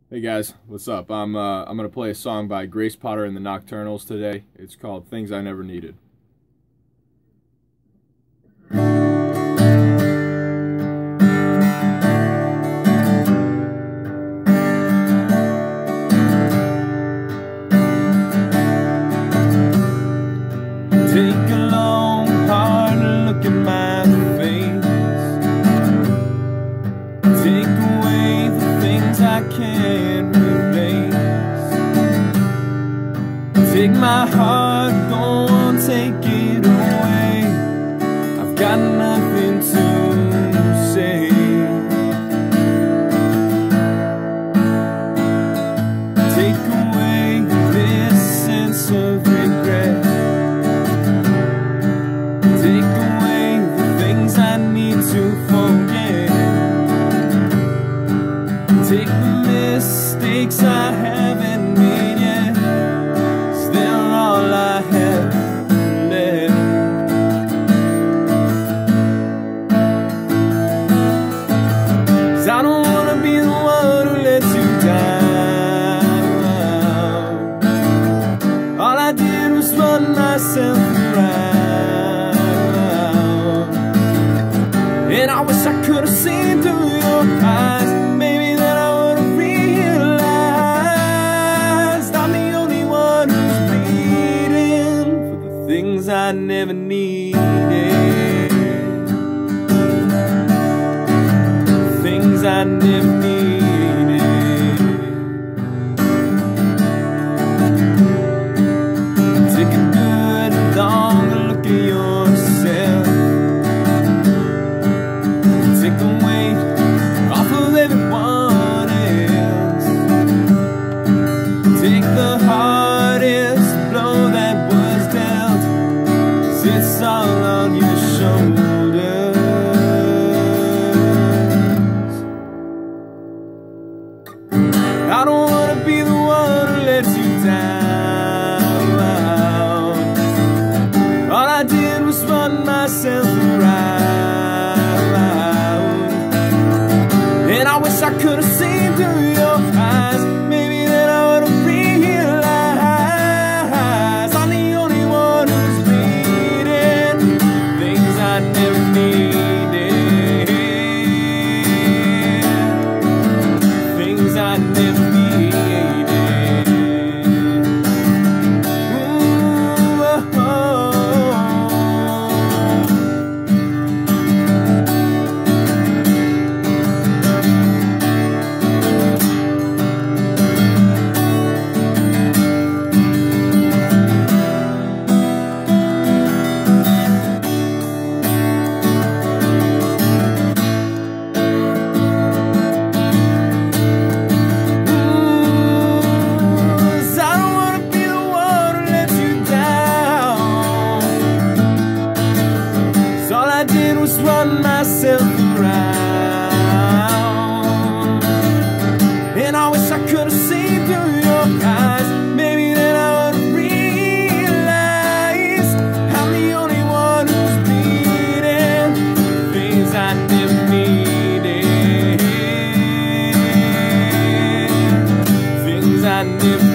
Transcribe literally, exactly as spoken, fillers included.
Hey guys, what's up? I'm uh, I'm gonna play a song by Grace Potter and the Nocturnals today. It's called Things I Never Needed. Take a long, hard look at my face. Take away the things I can't replace. Take my heart, go on, take it away. I've got nothing to say. Take away this sense of regret. Take away the things I need to forget. Take the mistakes I haven't made yet, 'cause they're all I have left. 'Cause I don't wanna be the one who lets you down. All I did was run myself around, and I wish I could have seen through your eyes. Maybe then I would have realized I'm the only one who's bleeding for the things I never needed. The things I never needed. Take a good long look at yourself. Take the weight off of everyone else. Take the hardest blow that was dealt, 'cause it's all on your shoulders. I don't wanna be the one who lets you down. All I did was run myself around, and I wish I could have seen through your eyes. Maybe then I would have realized I'm the only one who's bleeding things I never needed. Things I never needed. Ooh, oh, oh. Run myself around, and I wish I could have seen through your eyes. Maybe then I would have realized I'm the only one who's bleeding things I never needed. Things I never